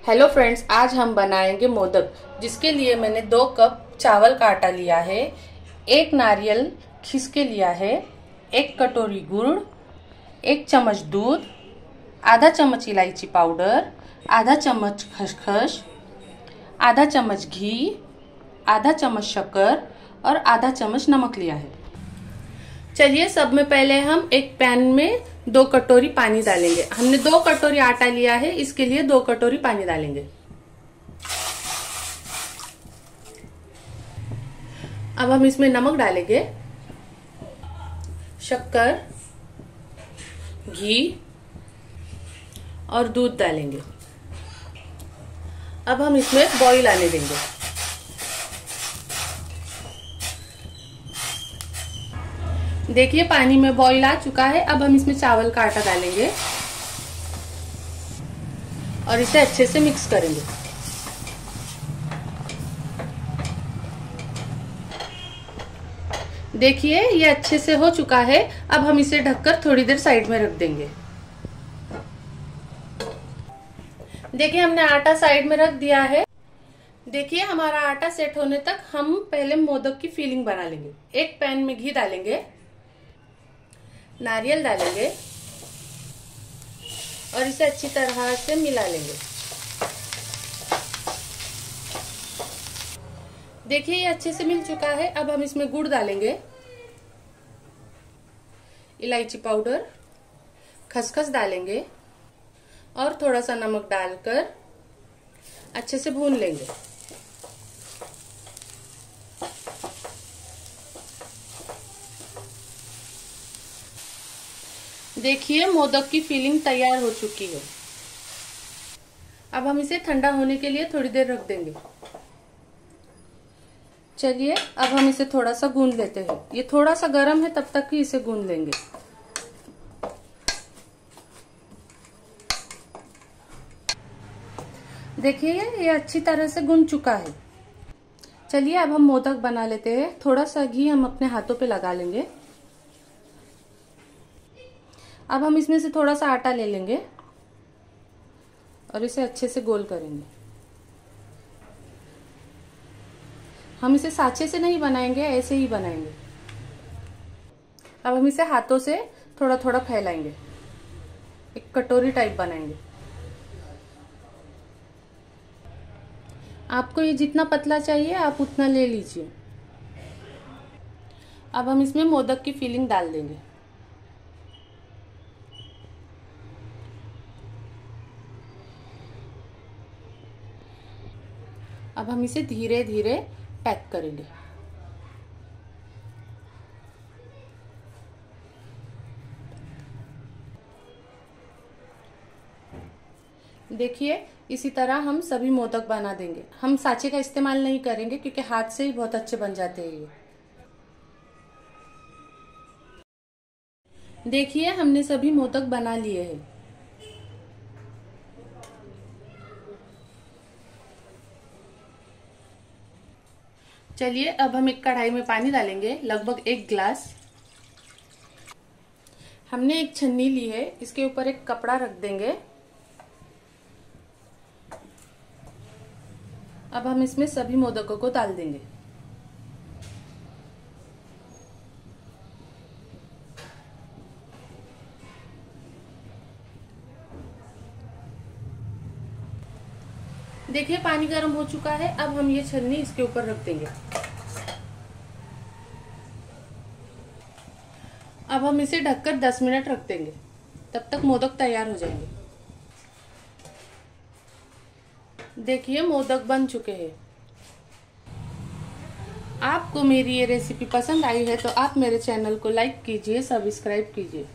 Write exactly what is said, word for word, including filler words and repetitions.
Hello friends, आज हम बनाएंगे मोदक। जिसके लिए मैंने दो कप चावल का आटा लिया है, एक नारियल खीस के लिया है, एक कटोरी गुड़, एक चम्मच दूध, आधा चम्मच इलायची पाउडर, आधा चम्मच खसखस, आधा चम्मच घी, आधा चम्मच शक्कर और आधा चम्मच नमक लिया है। चलिए, सब में पहले हम एक पैन में दो कटोरी पानी डालेंगे। हमने दो कटोरी आटा लिया है, इसके लिए दो कटोरी पानी डालेंगे। अब हम इसमें नमक डालेंगे, शक्कर, घी और दूध डालेंगे। अब हम इसमें बॉईल आने देंगे। देखिए, पानी में बॉईल आ चुका है। अब हम इसमें चावल का आटा डालेंगे और इसे अच्छे से मिक्स करेंगे। देखिए, ये अच्छे से हो चुका है। अब हम इसे ढककर थोड़ी देर साइड में रख देंगे। देखिए, हमने आटा साइड में रख दिया है। देखिए, हमारा आटा सेट होने तक हम पहले मोदक की फिलिंग बना लेंगे। एक पैन में घी डालेंगे, नारियल डालेंगे और इसे अच्छी तरह से मिला लेंगे। देखिए, ये अच्छे से मिल चुका है। अब हम इसमें गुड़ डालेंगे, इलायची पाउडर, खसखस डालेंगे और थोड़ा सा नमक डालकर अच्छे से भून लेंगे। देखिए, मोदक की फिलिंग तैयार हो चुकी है। अब हम इसे ठंडा होने के लिए थोड़ी देर रख देंगे। चलिए, अब हम इसे थोड़ा सा गूंद लेते हैं। ये थोड़ा सा गर्म है, तब तक ही इसे गूंद लेंगे। देखिए, ये अच्छी तरह से गूंद चुका है। चलिए, अब हम मोदक बना लेते हैं। थोड़ा सा घी हम अपने हाथों पे लगा लेंगे। अब हम इसमें से थोड़ा सा आटा ले लेंगे और इसे अच्छे से गोल करेंगे। हम इसे साँचे से नहीं बनाएंगे, ऐसे ही बनाएंगे। अब हम इसे हाथों से थोड़ा थोड़ा फैलाएंगे, एक कटोरी टाइप बनाएंगे। आपको ये जितना पतला चाहिए आप उतना ले लीजिए। अब हम इसमें मोदक की फिलिंग डाल देंगे। अब हम इसे धीरे धीरे पैक करेंगे। देखिए, इसी तरह हम सभी मोदक बना देंगे। हम साँचे का इस्तेमाल नहीं करेंगे क्योंकि हाथ से ही बहुत अच्छे बन जाते हैं ये। देखिए, हमने सभी मोदक बना लिए हैं। चलिए, अब हम एक कढ़ाई में पानी डालेंगे, लगभग एक गिलास। हमने एक छन्नी ली है, इसके ऊपर एक कपड़ा रख देंगे। अब हम इसमें सभी मोदकों को डाल देंगे। देखिए, पानी गर्म हो चुका है। अब हम ये छन्नी इसके ऊपर रख देंगे। अब हम इसे ढककर दस मिनट रख देंगे, तब तक मोदक तैयार हो जाएंगे। देखिए, मोदक बन चुके हैं। आपको मेरी ये रेसिपी पसंद आई है तो आप मेरे चैनल को लाइक कीजिए, सब्सक्राइब कीजिए।